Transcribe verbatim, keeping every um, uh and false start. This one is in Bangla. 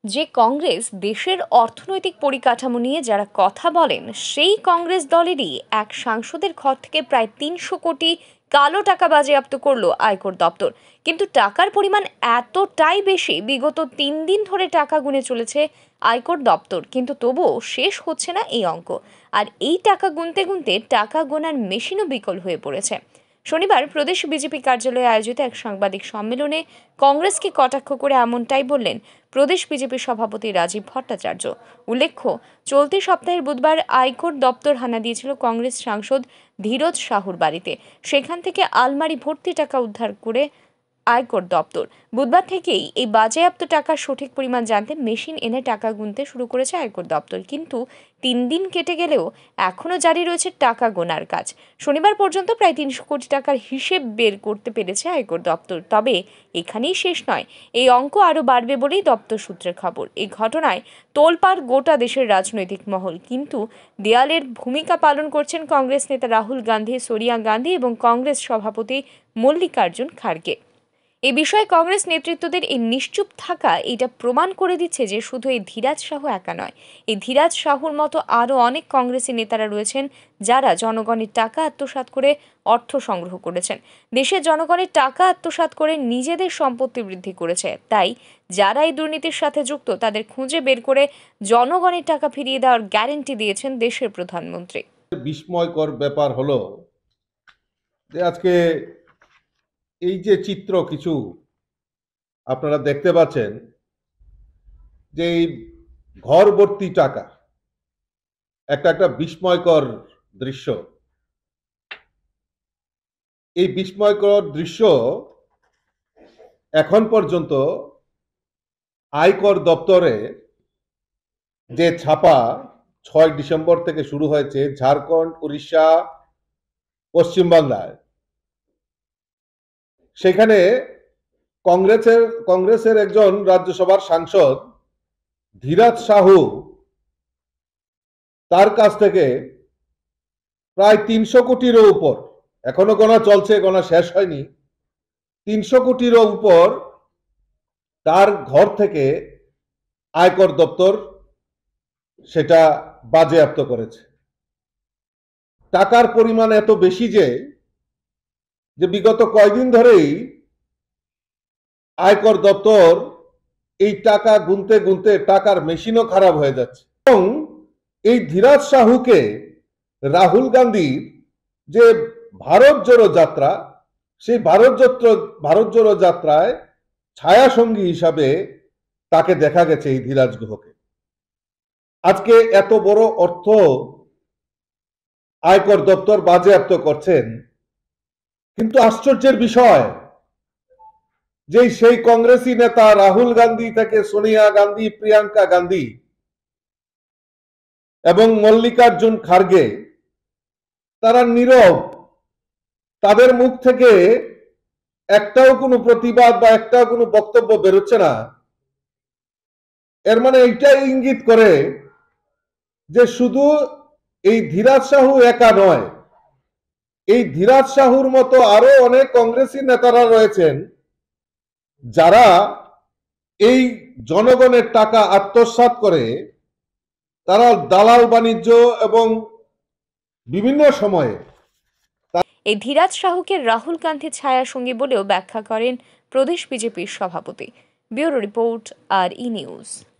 যে কংগ্রেস দেশের অর্থনৈতিক পরিকাঠামো নিয়ে যারা কথা বলেন সেই কংগ্রেস দলেরই এক সাংসদের ঘর থেকে প্রায় তিনশো কোটি কালো টাকা বাজেয়াপ্ত করলো আয়কর দপ্তর। কিন্তু টাকার পরিমাণ এতটাই বেশি, বিগত তিন দিন ধরে টাকা গুনে চলেছে আয়কর দপ্তর, কিন্তু তবুও শেষ হচ্ছে না এই অঙ্ক। আর এই টাকা গুনতে গুনতে টাকা গোনার মেশিনও বিকল হয়ে পড়েছে। শনিবার প্রদেশ বিজেপি কার্যালয়ে আয়োজিত এক সাংবাদিক সম্মেলনে কংগ্রেসকে কটাক্ষ করে এমনটাই বললেন প্রদেশ বিজেপি সভাপতি রাজীব ভট্টাচার্য। উল্লেখ্য, চলতি সপ্তাহের বুধবার আয়কর দপ্তর হানা দিয়েছিল কংগ্রেস সাংসদ ধীরজ সাহুর বাড়িতে। সেখান থেকে আলমারি ভর্তি টাকা উদ্ধার করে আয়কর দপ্তর। বুধবার থেকেই এই বাজেয়াপ্ত টাকার সঠিক পরিমাণ জানতে মেশিন এনে টাকা গুনতে শুরু করেছে আয়কর দপ্তর। কিন্তু তিন দিন কেটে গেলেও এখনও জারি রয়েছে টাকা গোনার কাজ। শনিবার পর্যন্ত প্রায় তিনশো কোটি টাকার হিসেব বের করতে পেরেছে আয়কর দপ্তর। তবে এখানেই শেষ নয়, এই অঙ্ক আরও বাড়বে বলেই দপ্তর সূত্রের খবর। এই ঘটনায় তোলপাড় গোটা দেশের রাজনৈতিক মহল, কিন্তু দেয়ালের ভূমিকা পালন করছেন কংগ্রেস নেতা রাহুল গান্ধী, সোনিয়া গান্ধী এবং কংগ্রেস সভাপতি মল্লিকার্জুন খাড়গে। এ বিষয়ে কংগ্রেস নেতৃত্বদের এই নিশ্চুপ থাকা এটা প্রমাণ করে দিচ্ছে যে শুধু এই ধীরাজ সাহু একা নয়, এই ধীরাজ সাহুর মতো আরও অনেক কংগ্রেসী নেতারা রয়েছেন যারা জনগণের টাকা আত্মসাৎ করে অর্থ সংগ্রহ করেছেন, দেশের জনগণের টাকা আত্মসাৎ করে নিজেদের সম্পত্তি বৃদ্ধি করেছে। তাই যারা এই দুর্নীতির সাথে যুক্ত তাদের খুঁজে বের করে জনগণের টাকা ফিরিয়ে দেওয়ার গ্যারান্টি দিয়েছেন দেশের প্রধানমন্ত্রী। বিস্ময়কর ব্যাপার হলো যে আজকে এই যে চিত্র কিছু আপনারা দেখতে পাচ্ছেন, যে এই ঘর ভর্তি টাকা, একটা একটা বিস্ময়কর দৃশ্য। এই বিস্ময়কর দৃশ্য এখন পর্যন্ত আয়কর দপ্তরে যে ছাপা ছয় ডিসেম্বর থেকে শুরু হয়েছে ঝাড়খণ্ড, উড়িষ্যা, পশ্চিমবাংলায়, সেখানে কংগ্রেসের কংগ্রেসের একজন রাজ্যসভার সাংসদ ধীরাজ সাহু, তার কাছ থেকে প্রায় তিনশো কোটিরও উপর, এখনো গোনা চলছে, গোনা শেষ হয়নি, তিনশো কোটিরও উপর তার ঘর থেকে আয়কর দপ্তর সেটা বাজেয়াপ্ত করেছে। টাকার পরিমাণ এত বেশি যে যে বিগত কয়েকদিন ধরেই আয়কর দপ্তর এই টাকা গুনতে গুনতে টাকার মেশিনও খারাপ হয়ে যাচ্ছে। এবং এই ধীরাজ সাহুকে রাহুল গান্ধীর যে ভারত জোড়ো যাত্রা, সেই ভারত যাত্রা ভারত জোড়ো যাত্রায় ছায়া সঙ্গী হিসাবে তাকে দেখা গেছে এই ধীরাজ গুহকে। আজকে এত বড় অর্থ আয়কর দপ্তর বাজেয়াপ্ত করছেন, কিন্তু আশ্চর্যের বিষয় যে সেই কংগ্রেসী নেতা রাহুল গান্ধী থেকে সোনিয়া গান্ধী, প্রিয়াঙ্কা গান্ধী এবং মল্লিকার্জুন খাড়গে, তারা নীরব। তাদের মুখ থেকে একটাও কোনো প্রতিবাদ বা একটাও কোনো বক্তব্য বেরোচ্ছে না। এর মানে এইটাই ইঙ্গিত করে যে শুধু এই ধীরাজ সাহু একা নয়, এই ধীরাজ সাহুর মতো আরো অনেক কংগ্রেসী নেতারা রয়েছেন যারা এই জনগণের টাকা আত্মসাৎ করে তারা দালাল বাণিজ্য এবং বিভিন্ন সময়ে। এই ধীরাজ সাহুকে রাহুল গান্ধী ছায়া সঙ্গী বলেও ব্যাখ্যা করেন প্রদেশ বিজেপির সভাপতি। ব্যুরো রিপোর্ট, আর ই নিউজ।